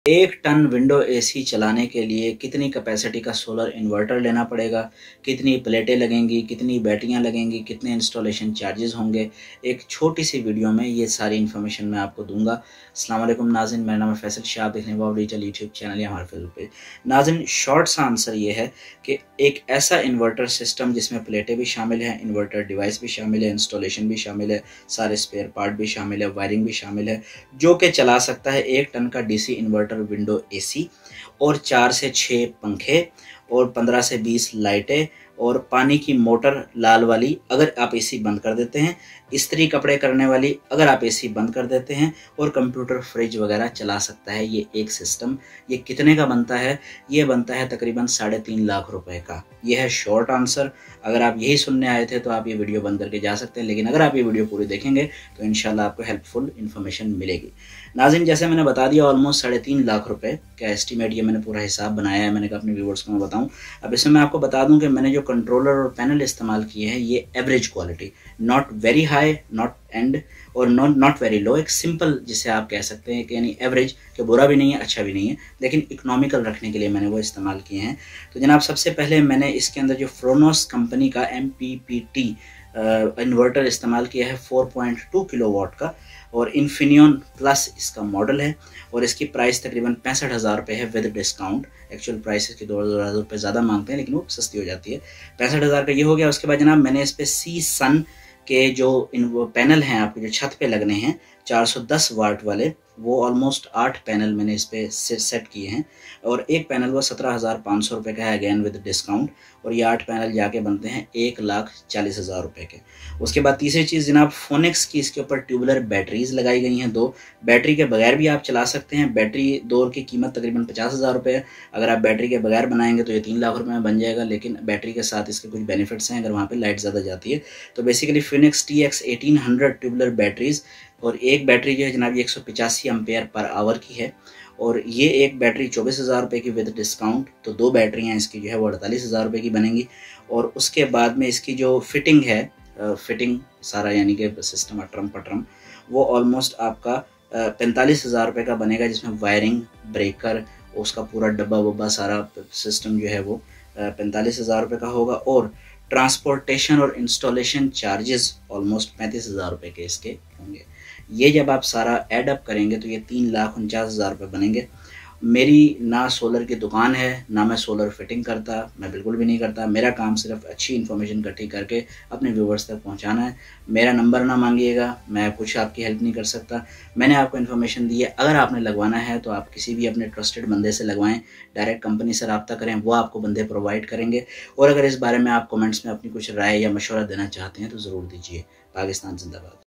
1 ton window AC चलाने के लिए कितनी कैपेसिटी का सोलर इन्वर्टर लेना पड़ेगा, कितनी प्लेटें लगेंगी, कितनी बैटरियां लगेंगी, कितने इंस्टॉलेशन चार्जेस होंगे, एक छोटी सी वीडियो में ये सारी इन्फॉर्मेशन मैं आपको दूंगा। अस्सलाम वालेकुम नाज़रीन, मेरा नाम है फैसल शाह, आप देखने वाले डिजिटल यूट्यूब चैनल या हमारे फेसबुक पेज। नाज़रीन, शॉर्ट सा आंसर ये है कि एक ऐसा इन्वर्टर सिस्टम जिसमें प्लेटें भी शामिल हैं, इन्वर्टर डिवाइस भी शामिल है, इंस्टॉलेशन भी शामिल है, सारे स्पेयर पार्ट भी शामिल है, वायरिंग भी शामिल है, जो कि चला सकता है 1 टन का डीसी इन्वर्टर विंडो एसी और 4 से 6 पंखे और 15 से 20 लाइटें और पानी की मोटर लाल वाली अगर आप एसी बंद कर देते हैं, इस्त्री कपड़े करने वाली अगर आप एसी बंद कर देते हैं, और कंप्यूटर फ्रिज वगैरह चला सकता है ये एक सिस्टम। ये कितने का बनता है? ये बनता है तकरीबन 3.5 लाख रुपए का। ये है शॉर्ट आंसर। अगर आप यही सुनने आए थे तो आप ये वीडियो बंद करके जा सकते हैं, लेकिन अगर आप ये वीडियो पूरी देखेंगे तो इंशाल्लाह आपको हेल्पफुल इन्फॉर्मेशन मिलेगी। नाज़रीन, जैसे मैंने बता दिया, ऑलमोस्ट 3.5 लाख रुपए का एस्टीमेट, ये मैंने पूरा हिसाब बनाया है। मैंने कहा अपने व्यूवर्स को मैं बताऊं। अब इसमें मैं आपको बता दूं कि मैंने जो कंट्रोलर और पैनल इस्तेमाल किए हैं ये average quality, not very high, not end और नॉट वेरी लो, एक सिंपल जिसे आप कह सकते हैं कि यानी एवरेज, कि बुरा भी नहीं है अच्छा भी नहीं है, लेकिन इकोनॉमिकल रखने के लिए मैंने वो इस्तेमाल किए हैं। तो जनाब, सबसे पहले मैंने इसके अंदर जो फ्रोनोस कंपनी का MPPT इन्वर्टर इस्तेमाल किया है 4.2 किलोवाट का, और इन्फिनियन प्लस इसका मॉडल है, और इसकी प्राइस तकरीबन 65,000 रुपये है विद डिस्काउंट। एक्चुअल प्राइस इसकी 2,000 रुपये ज़्यादा मांगते हैं, लेकिन वो सस्ती हो जाती है। 65,000 का ये हो गया। उसके बाद जनाब मैंने इस पर सी सन के जो पैनल हैं आपके जो छत पे लगने हैं 410 वाट वाले, वो ऑलमोस्ट 8 पैनल मैंने इस पे सेट किए हैं, और एक पैनल वो 17,500 रुपये का है अगेन विद डिस्काउंट, और ये 8 पैनल जाके बनते हैं 1,40,000 रुपये के। उसके बाद तीसरी चीज़ जनाब, फोनिक्स की इसके ऊपर ट्यूबुलर बैटरीज लगाई गई हैं 2। बैटरी के बगैर भी आप चला सकते हैं। बैटरी 2 की कीमत तकरीबन 50,000 रुपये है। अगर आप बैटरी के बगैर बनाएंगे तो ये 3 लाख रुपये में बन जाएगा, लेकिन बैटरी के साथ इसके कुछ बेनिफिट्स हैं अगर वहाँ पर लाइट ज़्यादा जाती है। तो basically Phoenix TX 1800 tubular batteries, और एक बैटरी जो है जनाब ये 185 एम्पेयर पर आवर की है, और ये एक बैटरी 24,000 रुपये की विद डिस्काउंट। तो 2 बैटरियाँ इसकी जो है वो 48,000 रुपये की बनेंगी। और उसके बाद में इसकी जो फिटिंग है, फिटिंग सारा यानी कि सिस्टम अटरम पटरम, वो ऑलमोस्ट आपका 45,000 रुपये का बनेगा, जिसमें वायरिंग, ब्रेकर, उसका पूरा डब्बा वब्बा सारा सिस्टम जो है वो 45,000 रुपये का होगा। और ट्रांसपोर्टेशन और इंस्टॉलेशन चार्जेस ऑलमोस्ट 35,000 रुपये के इसके होंगे। ये जब आप सारा ऐड अप करेंगे तो ये 3,49,000 रुपये बनेंगे। मेरी ना सोलर की दुकान है, ना मैं सोलर फिटिंग करता, मैं बिल्कुल भी नहीं करता। मेरा काम सिर्फ अच्छी इन्फॉर्मेशन इकट्ठी करके अपने व्यूवर्स तक पहुंचाना है। मेरा नंबर ना मांगिएगा, मैं कुछ आपकी हेल्प नहीं कर सकता। मैंने आपको इन्फॉर्मेशन दी है। अगर आपने लगवाना है तो आप किसी भी अपने ट्रस्टेड बंदे से लगवाएं, डायरेक्ट कंपनी से रब्ता करें, वो आपको बंदे प्रोवाइड करेंगे। और अगर इस बारे में आप कमेंट्स में अपनी कुछ राय या मशवरा देना चाहते हैं तो ज़रूर दीजिए। पाकिस्तान जिंदाबाद।